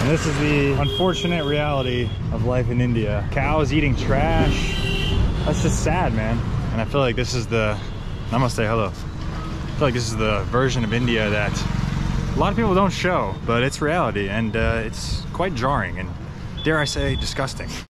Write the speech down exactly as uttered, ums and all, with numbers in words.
And this is the unfortunate reality of life in India. Cows eating trash. That's just sad, man. And I feel like this is the, namaste, hello. I feel like this is the version of India that a lot of people don't show, but it's reality, and uh, it's quite jarring and, dare I say, disgusting.